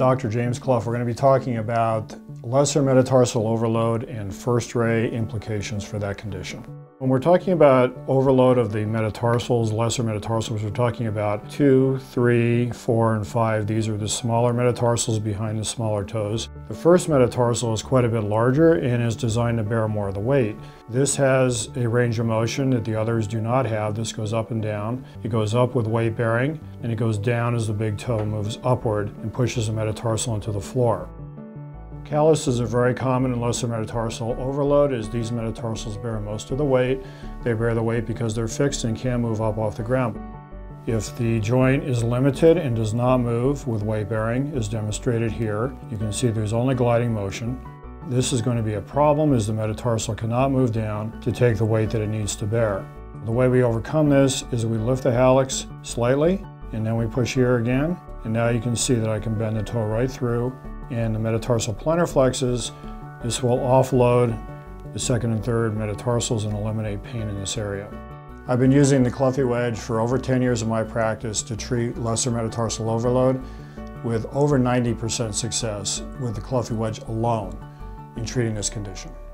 Dr. James Cluff. We're going to be talking about lesser metatarsal overload and first-ray implications for that condition. When we're talking about overload of the metatarsals, lesser metatarsals, we're talking about 2, 3, 4, and 5. These are the smaller metatarsals behind the smaller toes. The first metatarsal is quite a bit larger and is designed to bear more of the weight. This has a range of motion that the others do not have. This goes up and down. It goes up with weight bearing, and it goes down as the big toe moves upward and pushes the metatarsal into the floor. Calluses are very common in lesser metatarsal overload, as these metatarsals bear most of the weight. They bear the weight because they're fixed and can't move up off the ground. If the joint is limited and does not move with weight bearing, as demonstrated here, you can see there's only gliding motion. This is going to be a problem, as the metatarsal cannot move down to take the weight that it needs to bear. The way we overcome this is we lift the hallux slightly, and then we push here again, and now you can see that I can bend the toe right through, and the metatarsal plantar flexes. This will offload the second and third metatarsals and eliminate pain in this area. I've been using the Cluffy wedge for over 10 years of my practice to treat lesser metatarsal overload, with over 90% success with the Cluffy wedge alone in treating this condition.